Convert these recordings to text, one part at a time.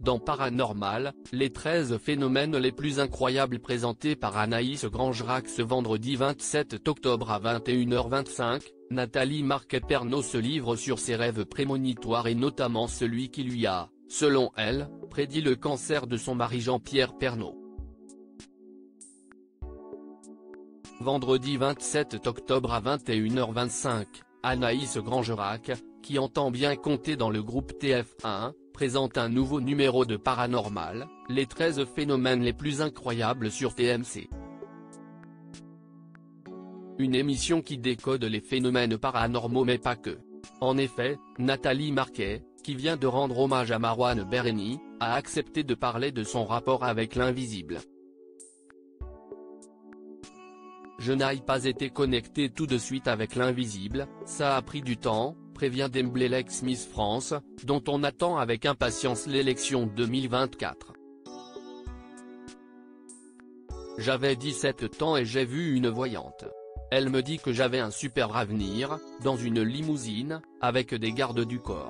dans Paranormal, les 13 phénomènes les plus incroyables présentés par Anaïs Grangerac ce vendredi 27 octobre à 21h25, Nathalie Marquet-Pernot se livre sur ses rêves prémonitoires et notamment celui qui lui a, selon elle, prédit le cancer de son mari Jean-Pierre Pernaut. Vendredi 27 octobre à 21h25, Anaïs Grangerac, qui entend bien compter dans le groupe TF1, présente un nouveau numéro de Paranormal, les 13 phénomènes les plus incroyables sur TMC. Une émission qui décode les phénomènes paranormaux mais pas que. En effet, Nathalie Marquet, qui vient de rendre hommage à Marouane Bereni, a accepté de parler de son rapport avec l'invisible. Je n'ai pas été connecté tout de suite avec l'invisible, ça a pris du temps, prévient d'emblée l'ex-Miss France, dont on attend avec impatience l'élection 2024. J'avais 17 ans et j'ai vu une voyante. Elle me dit que j'avais un super avenir, dans une limousine, avec des gardes du corps.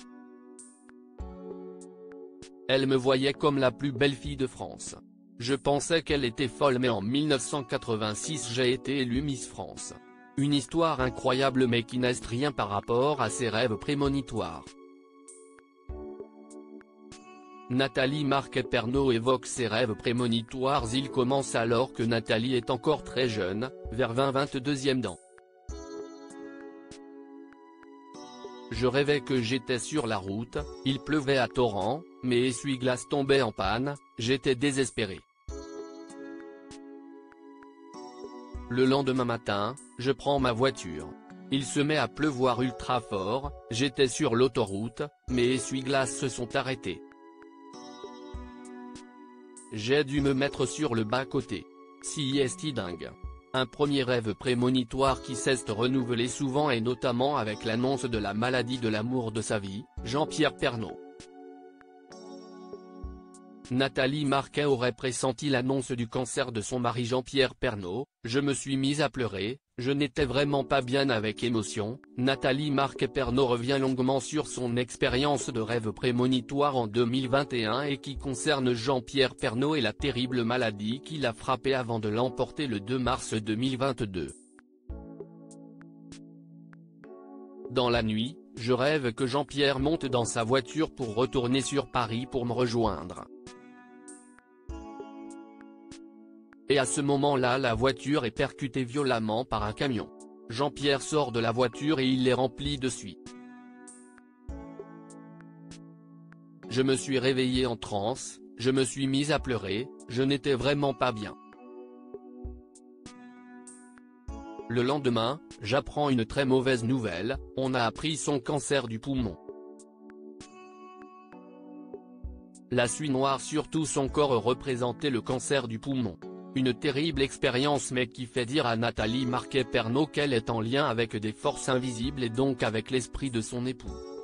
Elle me voyait comme la plus belle fille de France. Je pensais qu'elle était folle mais en 1986 j'ai été élue Miss France. Une histoire incroyable mais qui n'est rien par rapport à ses rêves prémonitoires. Nathalie Marquet-Pernot évoque ses rêves prémonitoires. Il commence alors que Nathalie est encore très jeune, vers 20-22e ans. Je rêvais que j'étais sur la route, il pleuvait à torrent, mes essuie-glaces tombaient en panne, j'étais désespéré. Le lendemain matin, je prends ma voiture. Il se met à pleuvoir ultra fort, j'étais sur l'autoroute, mes essuie-glaces se sont arrêtés. J'ai dû me mettre sur le bas-côté. Si est dingue. Un premier rêve prémonitoire qui s'est renouvelé souvent et notamment avec l'annonce de la maladie de l'amour de sa vie, Jean-Pierre Pernaut. Nathalie Marquet aurait pressenti l'annonce du cancer de son mari Jean-Pierre Pernaut, je me suis mise à pleurer, je n'étais vraiment pas bien avec émotion. Nathalie Marquet-Pernot revient longuement sur son expérience de rêve prémonitoire en 2021 et qui concerne Jean-Pierre Pernaut et la terrible maladie qui l'a frappé avant de l'emporter le 2 mars 2022. Dans la nuit, je rêve que Jean-Pierre monte dans sa voiture pour retourner sur Paris pour me rejoindre. Et à ce moment-là la voiture est percutée violemment par un camion. Jean-Pierre sort de la voiture et il les remplit de suie. Je me suis réveillé en transe, je me suis mise à pleurer, je n'étais vraiment pas bien. Le lendemain, j'apprends une très mauvaise nouvelle, on a appris son cancer du poumon. La suie noire sur tout son corps représentait le cancer du poumon. Une terrible expérience mais qui fait dire à Nathalie Marquet-Pernot qu'elle est en lien avec des forces invisibles et donc avec l'esprit de son époux.